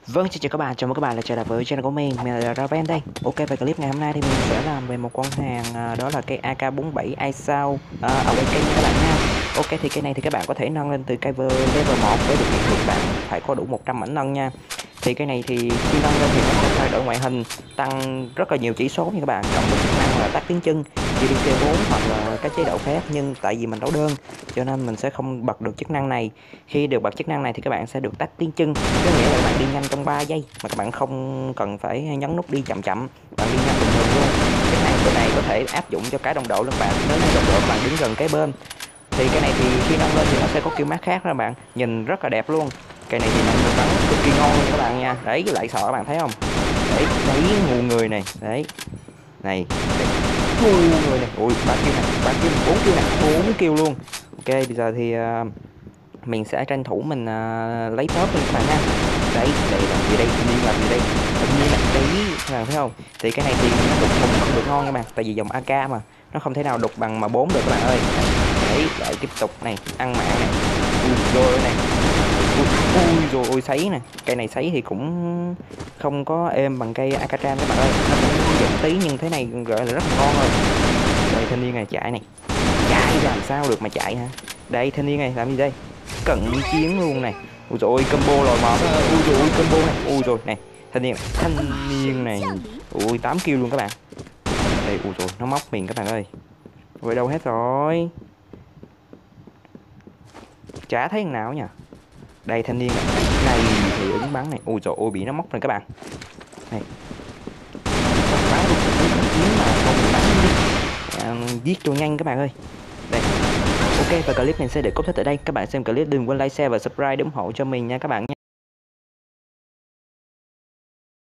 Vâng, xin chào các bạn, chào mừng các bạn lại trở lại với channel của mình là Raven đây. Ok, về clip ngày hôm nay thì mình sẽ làm về một con hàng đó là cây AK47 iSound ở bên kênh nha các bạn nha. Ok, thì cây này thì các bạn có thể nâng lên từ cây level 1 với điều kiện thì các bạn phải có đủ 100 mảnh nâng nha. Thì cái này thì khi nâng lên thì nó sẽ thay đổi ngoại hình, tăng rất là nhiều chỉ số như các bạn, cộng với chức năng là tắt tiếng chân, GDC4 hoặc là các chế độ khác, nhưng tại vì mình đấu đơn cho nên mình sẽ không bật được chức năng này. Khi được bật chức năng này thì các bạn sẽ được tắt tiếng chân, có nghĩa là các bạn đi nhanh trong 3 giây mà các bạn không cần phải nhấn nút đi chậm chậm, bạn đi nhanh bình thường luôn. Chức năng cái này có thể áp dụng cho cả đồng đội luôn bạn, nếu như đồng đội các bạn đứng gần kế bên. Thì cái này thì khi nâng lên thì nó sẽ có kiểu mát khác đó bạn, nhìn rất là đẹp luôn. Cây này thì nâng được bắn cực kỳ ngon nha các bạn nha. Đấy, với lại sợ các bạn thấy không, đấy đấy, ngu người này, đấy này, đấy. Ngu người này, ui 3 kill này, 3 kill, 4 kill này, 4 kill luôn. Ok, bây giờ thì mình sẽ tranh thủ mình lấy top lên các bạn nha. Đấy, đây làm gì đây, tự nhiên làm gì đây, tự nhiên là đấy, các bạn thấy không. Thì cái này thì nó đục thùng không được ngon nha bạn, tại vì dòng AK mà nó không thể nào đục bằng mà 4 được các bạn ơi. Đấy, lại tiếp tục này, ăn mạng này, ui rồi này, ui rồi, ui sấy nè. Cây này sấy thì cũng không có êm bằng cây Akatran các bạn ơi, nó cũng giận tí nhưng thế này gọi là rất là ngon rồi. Đây thanh niên này chạy này, chạy làm sao được mà chạy hả. Đây thanh niên này làm gì đây, cận chiến luôn này. Ui rồi combo lòi mọt á, ui rồi combo này, ui rồi này, thanh niên này ui 8 kill luôn các bạn. Đây ui rồi nó móc mình các bạn ơi, rồi đâu hết rồi, chả thấy thằng nào nhỉ. Đây thanh niên này thì ứng bắn này, ui rồi ôi bị nó móc rồi các bạn này, bắn được cái cận chiến mà không bị bắn đi, giết cho nhanh các bạn ơi. Đây. Ok, và clip mình sẽ để kết thúc tại đây. Các bạn xem clip đừng quên like, share và subscribe để ủng hộ cho mình nha các bạn nhé.